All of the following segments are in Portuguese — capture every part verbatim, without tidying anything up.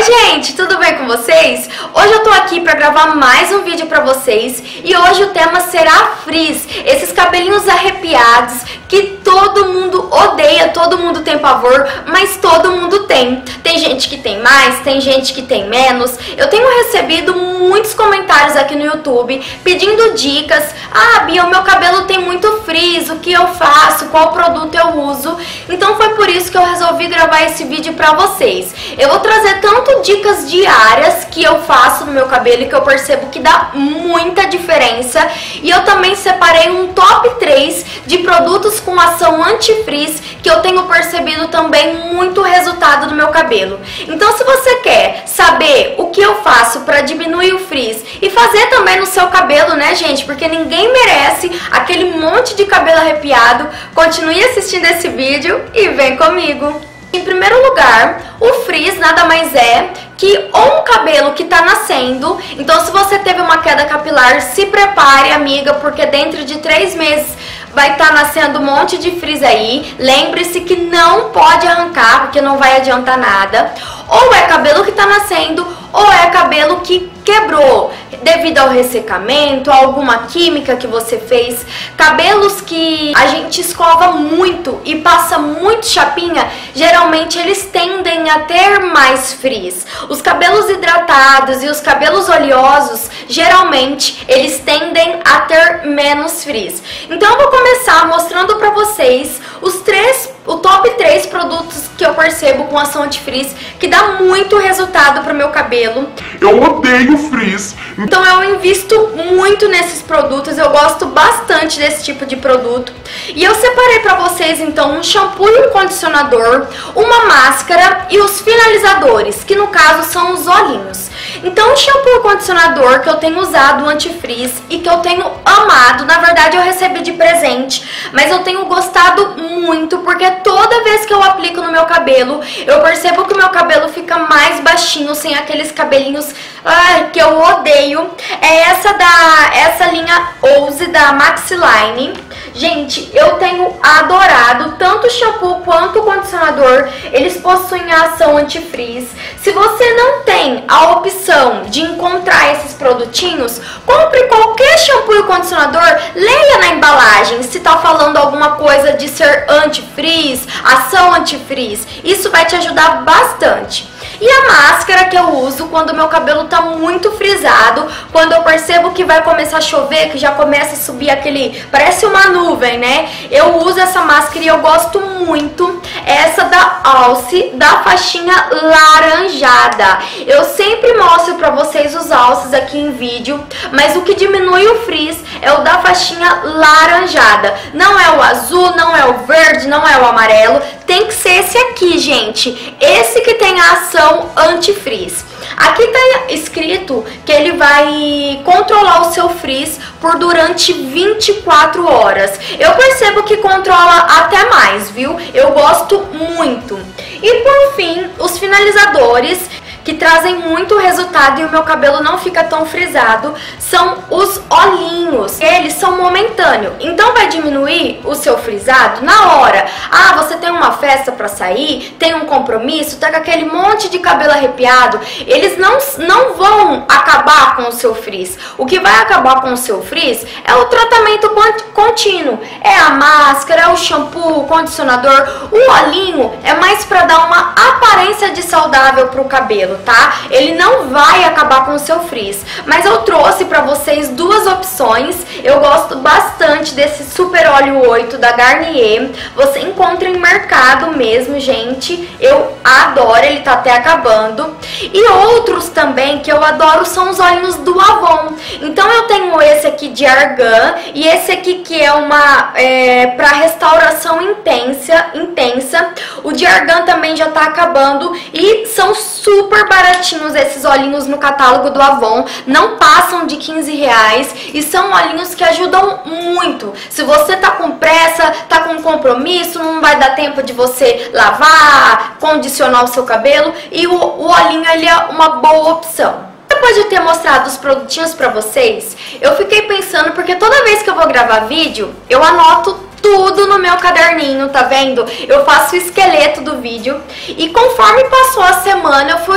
Oi gente, tudo bem com vocês? Hoje eu tô aqui pra gravar mais um vídeo pra vocês e hoje o tema será frizz, esses cabelinhos arrepiados que todo mundo odeia, todo mundo tem pavor, mas todo mundo tem. Tem gente que tem mais, tem gente que tem menos. Eu tenho recebido muitos comentários aqui no YouTube pedindo dicas. Ah, Bia, o meu cabelo tem muito frizz, o que eu faço, qual produto eu uso? Então foi por isso que eu resolvi gravar esse vídeo pra vocês. Eu vou trazer tanto dicas diárias que eu faço no meu cabelo e que eu percebo que dá muita diferença, e eu também separei um top três de produtos com ação anti-frizz que eu tenho percebido também muito resultado no meu cabelo. Então se você quer saber o que eu faço para diminuir o frizz e fazer também no seu cabelo, né gente, porque ninguém merece aquele monte de cabelo arrepiado, continue assistindo esse vídeo e vem comigo. Em primeiro lugar, o frizz nada mais é que ou um cabelo que tá nascendo. Então se você teve uma queda capilar, se prepare, amiga, porque dentro de três meses vai estar tá nascendo um monte de frizz aí. Lembre-se que não pode arrancar, porque não vai adiantar nada. Ou é cabelo que tá nascendo, ou é cabelo que quebrou devido ao ressecamento, a alguma química que você fez. Cabelos que a gente escova muito e passa muito chapinha, geralmente eles tendem a ter mais frizz. Os cabelos hidratados e os cabelos oleosos, geralmente eles tendem a ter menos frizz. Então eu vou começar mostrando pra vocês os três, o top três produtos que eu percebo com ação anti-frizz que dá muito resultado pro meu cabelo. Eu odeio frizz. Então eu invisto muito nesses produtos, eu gosto bastante desse tipo de produto. E eu separei pra vocês então um shampoo e um condicionador, uma máscara e os finalizadores, que no caso são os olhinhos. Então o shampoo e o condicionador que eu tenho usado anti-frizz e que eu tenho amado, na verdade eu recebi de presente, mas eu tenho gostado muito porque toda vez que eu aplico no meu cabelo, eu percebo que o meu cabelo fica mais baixinho, sem aqueles cabelinhos ai, que eu odeio. É essa da essa linha Ouse da Maxiline. Gente, eu tenho adorado tanto o shampoo quanto o condicionador. Eles possuem a ação anti-frizz. Se você não tem a opção de encontrar esses produtinhos, compre qualquer shampoo e condicionador, leia na embalagem se tá falando alguma coisa de ser anti-frizz, ação anti-frizz. Isso vai te ajudar bastante. E a máscara que eu uso quando meu cabelo tá muito frisado, quando eu percebo que vai começar a chover, que já começa a subir aquele, parece uma nuvem, né? Eu uso essa máscara e eu gosto muito. Essa da Alce, da faixinha laranjada. Eu sempre mostro pra vocês os alces aqui em vídeo, mas o que diminui o frizz é o da faixinha laranjada. Não é o azul, não é o verde, não é o amarelo. Tem que ser esse aqui, gente. Esse que tem a ação anti-frizz. Aqui tá escrito que ele vai controlar o seu frizz por durante vinte e quatro horas. Eu percebo que controla até mais, viu? Eu gosto muito. E por fim, os finalizadores que trazem muito resultado e o meu cabelo não fica tão frisado, são os olhinhos. Eles são momentâneos, então vai diminuir o seu frisado na hora. Ah, você tem uma festa pra sair, tem um compromisso, tá com aquele monte de cabelo arrepiado, eles não, não vão acabar com o seu frizz. O que vai acabar com o seu frizz é o tratamento contínuo, é a máscara, é o shampoo, o condicionador. O olhinho é mais pra dar uma aparência de saudável pro cabelo, tá? Ele não vai acabar com o seu frizz, mas eu trouxe pra vocês duas opções. Eu gosto bastante desse Super Óleo oito da Garnier. Você encontra em mercado mesmo, gente. Eu adoro, ele tá até acabando. E outros também que eu adoro são os olhinhos do Avon. Então eu tenho esse aqui de argan e esse aqui que é uma é, pra restauração intensa, intensa. O de argan também já tá acabando e são super baratinhos esses olhinhos no catálogo do Avon, não passam de quinze reais e são olhinhos que ajudam muito. Se você tá com pressa, tá com compromisso, não vai dar tempo de você lavar, condicionar o seu cabelo, e o, o olhinho ele é uma boa opção. Depois de ter mostrado os produtinhos pra vocês, eu fiquei pensando, porque toda vez que eu vou gravar vídeo, eu anoto tudo no meu caderninho, tá vendo? Eu faço o esqueleto do vídeo e conforme passou a semana eu fui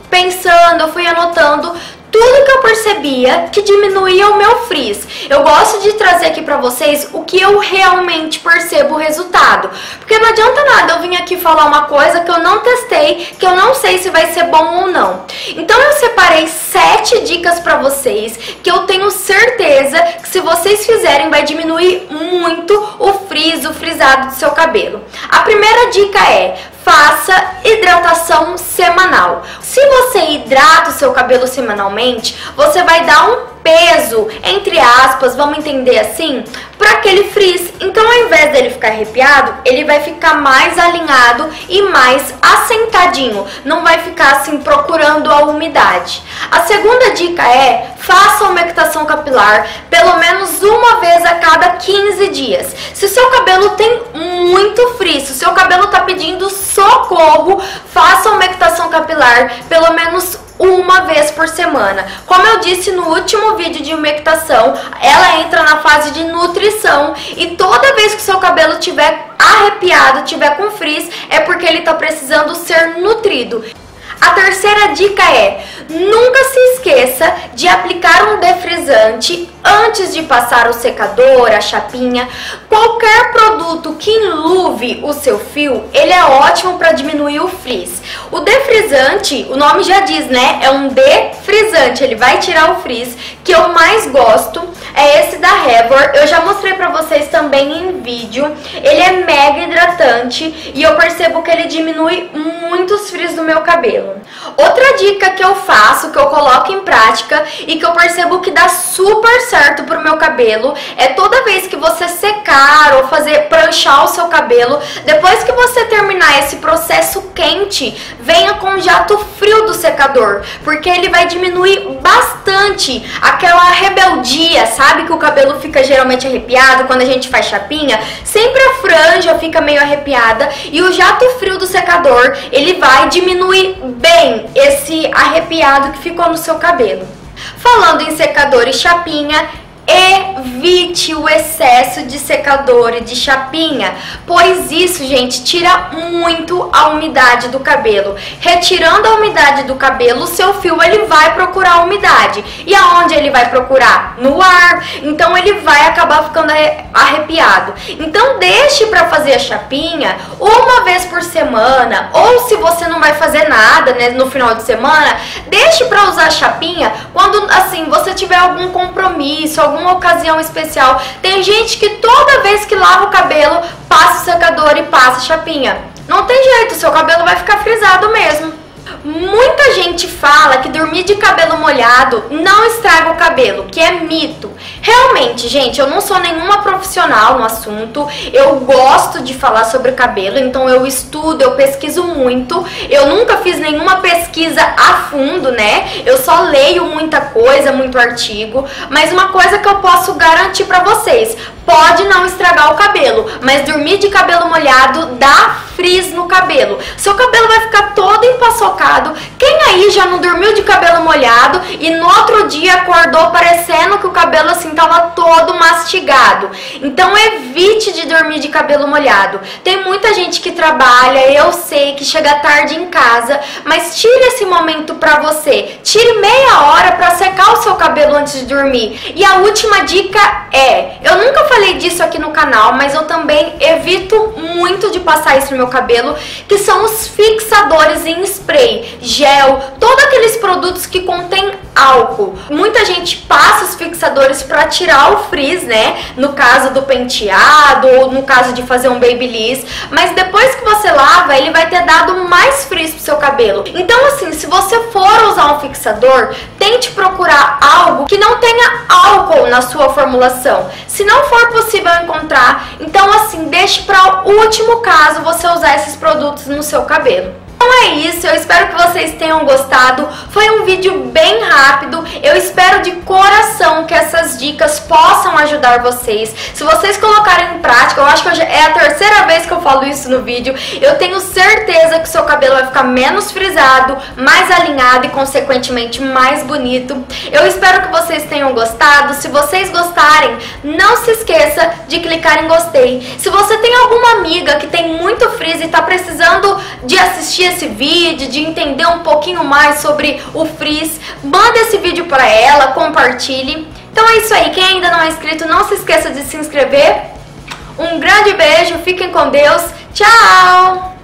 pensando, eu fui anotando tudo que eu percebia que diminuía o meu frizz. Eu gosto de trazer aqui pra vocês o que eu realmente percebo o resultado. Porque não adianta nada eu vir aqui falar uma coisa que eu não testei, que eu não sei se vai ser bom ou não. Então eu separei sete dicas pra vocês que eu tenho certeza que se vocês fizerem vai diminuir muito o frizz, o frisado do seu cabelo. A primeira dica é: faça hidratação semanal. Se você hidrata o seu cabelo semanalmente, você vai dar um peso, entre aspas, vamos entender assim, para aquele frizz. Então, ao invés dele ficar arrepiado, ele vai ficar mais alinhado e mais assentadinho. Não vai ficar assim procurando a umidade. A segunda dica é: faça umectação capilar pelo menos uma vez a cada quinze dias. Se o seu cabelo tem muito frizz, se o seu cabelo está pedindo socorro, faça umectação capilar pelo menos uma vez por semana. Como eu disse no último vídeo de umectação, ela entra na fase de nutrição e toda vez que o seu cabelo tiver arrepiado, tiver com frizz, é porque ele está precisando ser nutrido. A terceira dica é: nunca se esqueça de aplicar um defrisante antes de passar o secador, a chapinha. Qualquer produto que enluve o seu fio, ele é ótimo para diminuir o frizz. O defrisante, o nome já diz, né? É um defrisante, ele vai tirar o frizz. Que eu mais gosto é esse da Revor. Eu já mostrei pra vocês também em vídeo. Ele é mega hidratante e eu percebo que ele diminui muitos frizz do meu cabelo. Outra dica que eu faço, que eu coloco em prática e que eu percebo que dá super certo pro meu cabelo, é toda vez que você secar ou fazer pranchar o seu cabelo, depois que você terminar esse processo quente, venha com um jato frio do secador, porque ele vai diminuir bastante aquela rebeldia, sabe? Que o cabelo fica geralmente arrepiado quando a gente faz chapinha, sempre a franja fica meio arrepiada, e o jato frio do secador, ele vai diminuir bem esse arrepiado que ficou no seu cabelo. Falando em secador e chapinha, evite o excesso de secador e de chapinha, pois isso, gente, tira muito a umidade do cabelo. Retirando a umidade do cabelo, o seu fio ele vai procurar a umidade. E aonde ele vai procurar? No ar. Então ele vai acabar ficando arrepiado. Então deixe para fazer a chapinha uma vez por semana, ou se você não vai fazer nada, né, no final de semana, deixe para usar a chapinha quando assim você tiver algum compromisso, algum uma ocasião especial. Tem gente que toda vez que lava o cabelo, passa o secador e passa a chapinha. Não tem jeito, seu cabelo vai ficar frisado mesmo. Muita gente fala que dormir de cabelo molhado não estraga o cabelo, que é mito. Realmente, gente, eu não sou nenhuma profissional no assunto, eu gosto de falar sobre o cabelo, então eu estudo, eu pesquiso muito. Eu nunca fiz nenhuma pesquisa a fundo, né? Eu só leio muita coisa, muito artigo, mas uma coisa que eu posso garantir pra vocês: pode não estragar o cabelo, mas dormir de cabelo molhado dá frizz no cabelo. Seu cabelo vai ficar todo empaçocado. Quem aí já não dormiu de cabelo molhado e no outro dia acordou parecendo que o cabelo assim tava todo mastigado? Então evite de dormir de cabelo molhado. Tem muita gente que trabalha, eu sei, que chega tarde em casa, mas tire esse momento pra você. Tire meia hora pra secar o seu cabelo antes de dormir. E a última dica é: eu nunca falei disso aqui no canal, mas eu também evito muito de passar isso no meu cabelo, que são os fixadores em spray, gel, todos aqueles produtos que contêm álcool. Muita gente passa os fixadores para tirar o frizz, né? No caso do penteado ou no caso de fazer um babyliss, mas depois que você lava, ele vai ter dado mais frizz pro seu cabelo. Então assim, se você for usar um fixador, tente procurar algo que não tenha álcool na sua formulação. Se não for possível encontrar, então assim, deixe para o último caso você usar esses produtos no seu cabelo. Então é isso, eu espero que vocês tenham gostado. Foi um vídeo bem rápido. Eu espero de coração que essas dicas possam ajudar vocês. Se vocês colocarem em prática, eu acho que é a terceira vez que eu falo isso no vídeo, eu tenho certeza que o seu cabelo vai ficar menos frisado, mais alinhado e consequentemente mais bonito. Eu espero que vocês tenham gostado. Se vocês gostarem, não se esqueça de clicar em gostei. Se você tem alguma amiga que tem muito frizz e está precisando de assistir esse esse vídeo, de entender um pouquinho mais sobre o frizz, manda esse vídeo para ela, compartilhe. Então é isso aí, quem ainda não é inscrito, não se esqueça de se inscrever. Um grande beijo, fiquem com Deus, tchau!